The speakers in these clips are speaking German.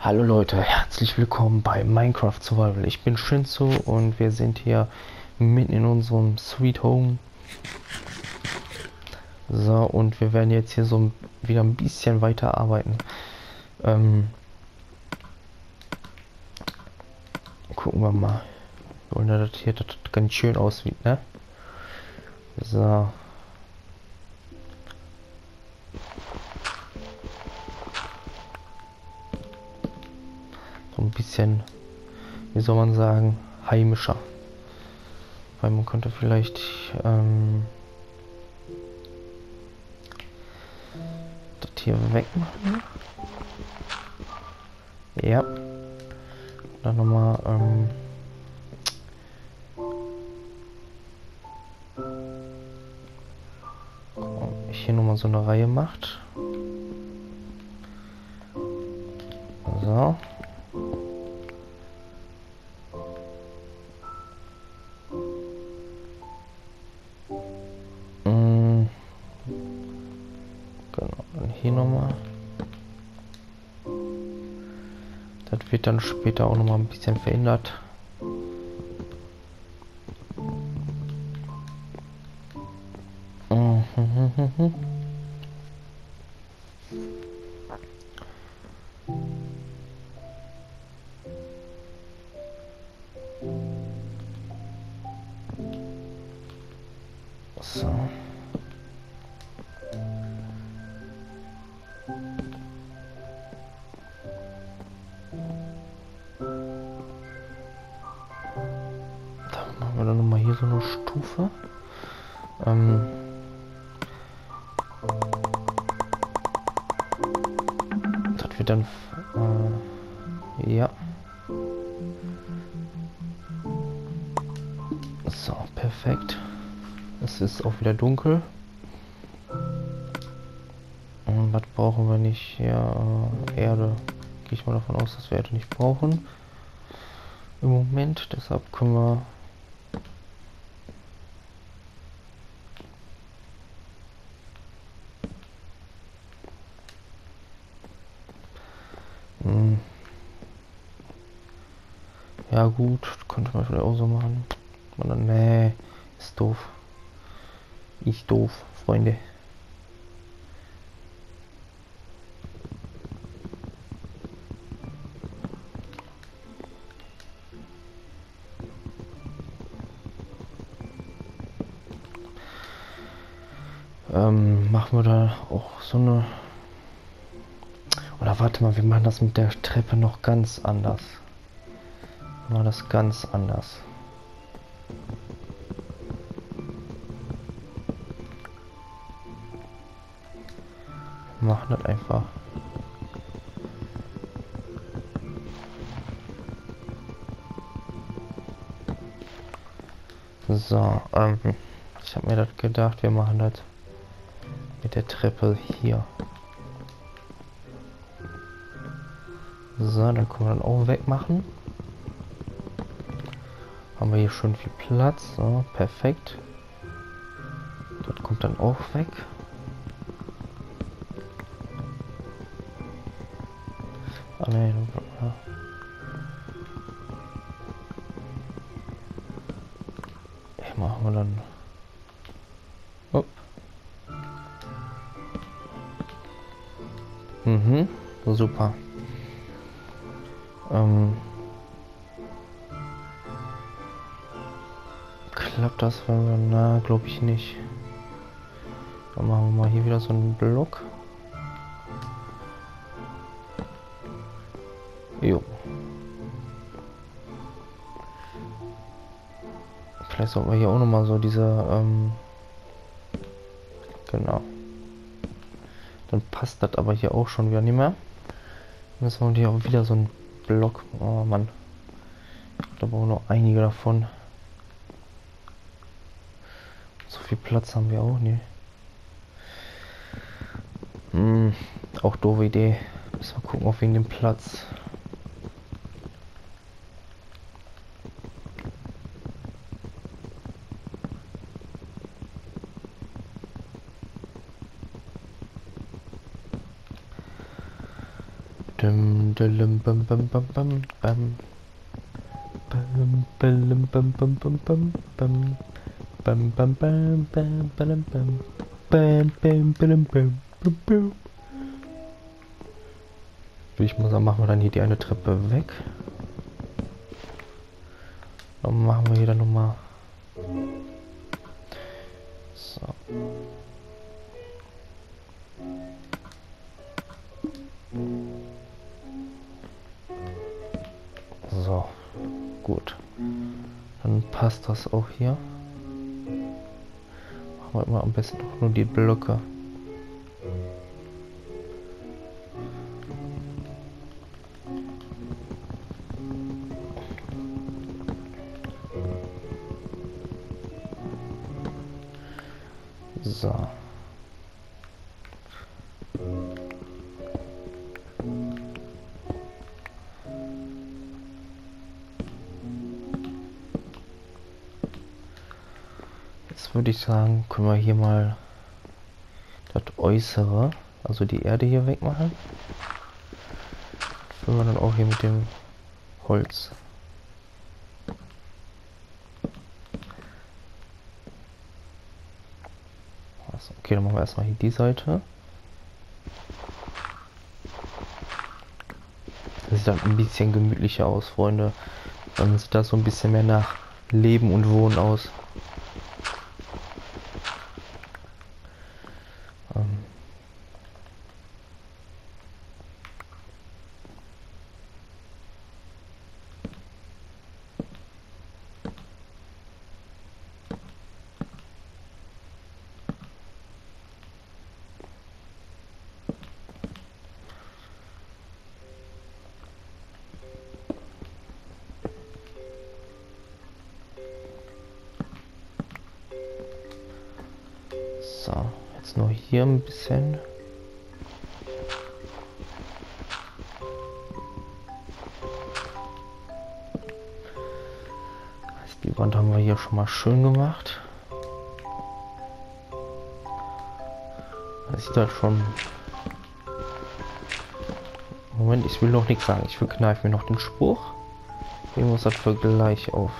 Hallo Leute, herzlich willkommen bei Minecraft Survival. Ich bin Shinzo und wir sind hier mitten in unserem Sweet Home. So, und wir werden jetzt hier so wieder ein bisschen weiter arbeiten. Gucken wir mal. Und das hier das ganz schön aussieht, ne? So. So ein bisschen, wie soll man sagen, heimischer. Weil man könnte vielleicht, das hier wegmachen. Ja. Dann nochmal, hier nochmal so eine Reihe macht. So. Genau, dann hier nochmal. Das wird dann später auch nochmal ein bisschen verändert. So. Da machen wir dann nochmal hier so eine Stufe. Das wird dann ja. So, perfekt. Es ist auch wieder dunkel. Und was brauchen wir nicht? Ja, Erde. Gehe ich mal davon aus, dass wir Erde nicht brauchen. Im Moment. Deshalb können wir... Ja gut, könnte man vielleicht auch so machen. Oder nee, ist doof. Ich doof, Freunde. Machen wir da auch so eine... Oder warte mal, wir machen das mit der Treppe noch ganz anders. Wir machen das ganz anders. Wir machen das einfach. So, ich habe mir das gedacht, wir machen das mit der Treppe hier. So, dann können wir dann auch wegmachen. Haben wir hier schon viel Platz. So, perfekt. Das kommt dann auch weg. Ah, nee, ja. Hier machen wir dann. Oh. Super. Klappt das, wenn wir... Na, glaube ich nicht. Dann machen wir mal hier wieder so einen Block. Jo. Vielleicht sollten wir hier auch noch mal so diese... Genau. Dann passt das aber hier auch schon wieder nicht mehr. Müssen wir hier auch wieder so einen Block... Oh Mann. Da brauchen wir noch einige davon. So viel Platz haben wir auch nicht. Auch doofe Idee. Müssen wir gucken, auf wegen dem Platz. Bam, bam, bam, bam, bam, bam. Bam, bam, bam, bam, bam, bam, bam. Bam, bam, bam, bam, bam, bam. Bam, bam, bam, bam, bam, bam. Ich muss sagen, machen wir dann hier die eine Treppe weg. Dann machen wir hier dann nochmal. So. So. Gut. Dann passt das auch hier. Machen wir immer am besten auch nur die Blöcke. So. Jetzt würde ich sagen, können wir hier mal das Äußere, also die Erde hier wegmachen. Füllen wir dann auch hier mit dem Holz. Okay, dann machen wir erstmal hier die Seite. Das sieht dann ein bisschen gemütlicher aus, Freunde. Dann sieht das so ein bisschen mehr nach Leben und Wohnen aus. So, jetzt nur hier ein bisschen. Die Wand haben wir hier schon mal schön gemacht. Das sieht halt schon... Moment, ich will noch nichts sagen. Ich verkneife mir noch den Spruch. Nehmen wir uns das für gleich auf.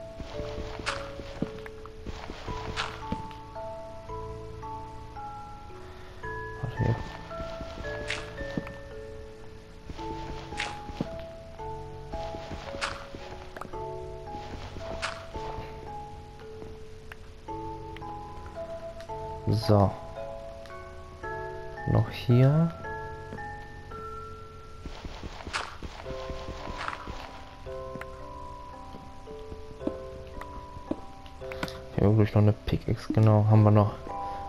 Warte hier. So. Noch hier. Hier wirklich noch eine Pickaxe, genau, haben wir noch.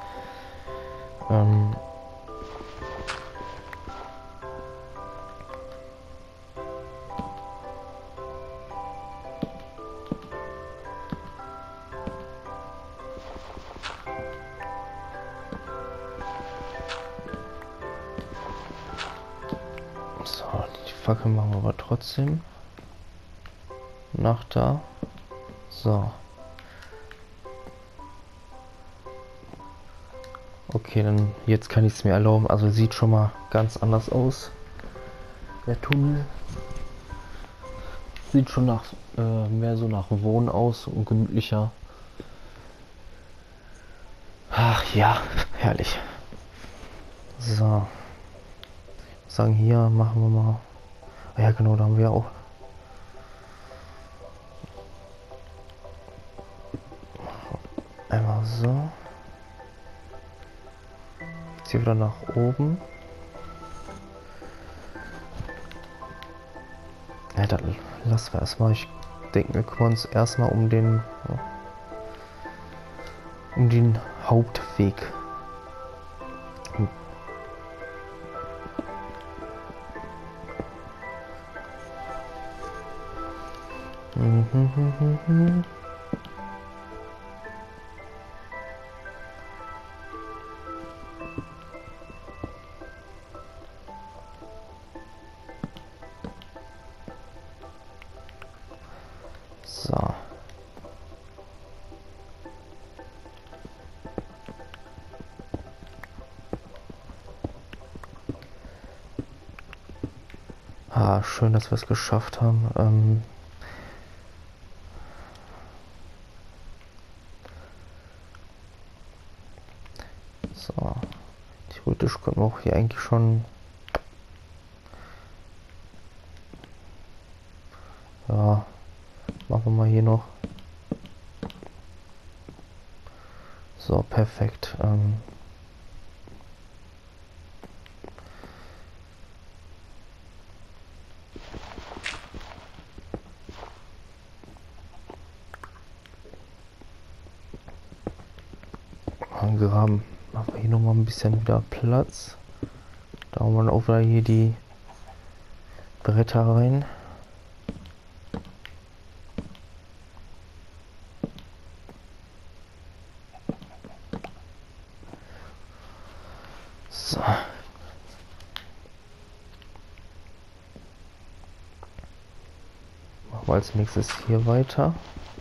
So, die Fackel machen wir aber trotzdem nach da. So. Okay, dann jetzt kann ich es mir erlauben. Also sieht schon mal ganz anders aus. Der Tunnel sieht schon nach mehr so nach Wohnen aus und gemütlicher. Ach ja, herrlich. So. Ich muss sagen, hier machen wir mal. Ah ja, genau, da haben wir auch. Einmal so. Jetzt hier wieder nach oben. Ja, dann lassen wir erstmal. Ich denke, wir kümmern uns erstmal um den Hauptweg. So. Ja, schön, dass wir es geschafft haben. So, theoretisch können wir auch hier eigentlich schon... Ja, machen wir mal hier noch. So, perfekt. Angraben. Machen wir hier noch mal ein bisschen wieder Platz. Da haben wir dann auch wieder hier die Bretter rein. So. Machen wir als nächstes hier weiter.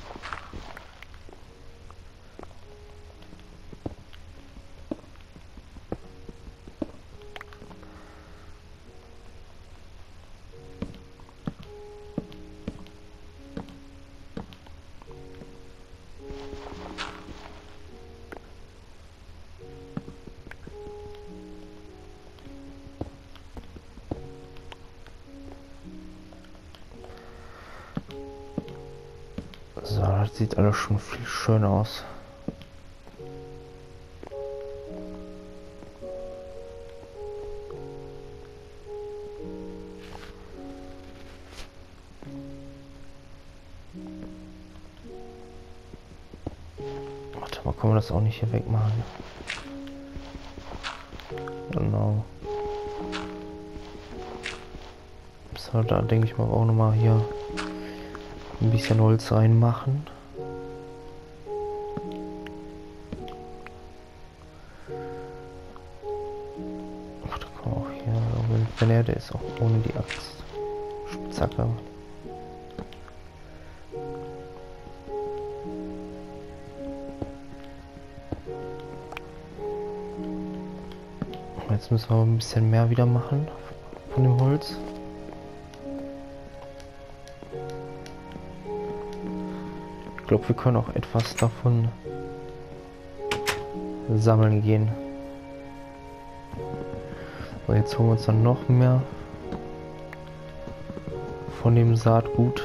So, das sieht alles schon viel schöner aus. Warte mal, können wir das auch nicht hier wegmachen? Genau. So, da denke ich mal auch noch mal hier ein bisschen Holz reinmachen. Ach, da kann man auch hier, wenn er, der ist auch ohne die Axt. Spitzhacke. Jetzt müssen wir ein bisschen mehr wieder machen von dem Holz. Ich glaube, wir können auch etwas davon sammeln gehen. So, jetzt holen wir uns dann noch mehr von dem Saatgut.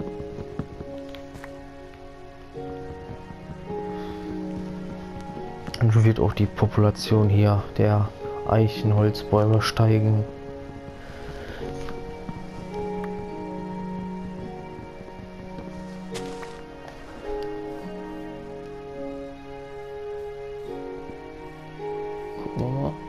Und so wird auch die Population hier der Eichenholzbäume steigen. Gucken wir mal.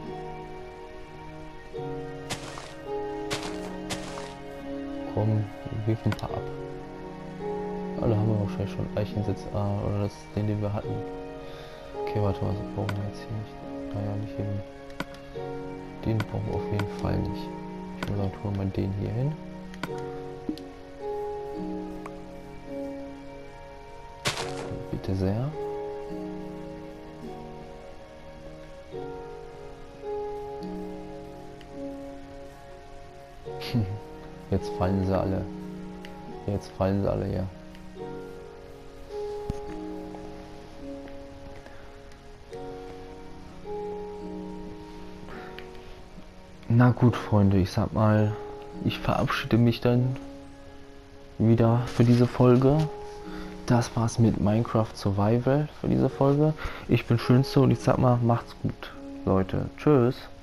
Komm, wirf ein paar ab. Alle haben wir wahrscheinlich schon Eichensitz oder das ist den wir hatten. Okay, warte mal, so brauchen wir jetzt hier nicht. Naja, nicht hin. Den brauchen wir auf jeden Fall nicht. Ich würde sagen, tun wir mal den hier hin. Bitte sehr. Jetzt fallen sie alle. Jetzt fallen sie alle, ja. Na gut, Freunde, ich sag mal, ich verabschiede mich dann wieder für diese Folge. Das war's mit Minecraft Survival für diese Folge. Ich bin Schönste und ich sag mal, macht's gut, Leute. Tschüss.